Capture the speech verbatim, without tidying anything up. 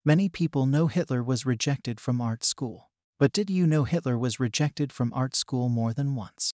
Many people know Hitler was rejected from art school. But did you know Hitler was rejected from art school more than once?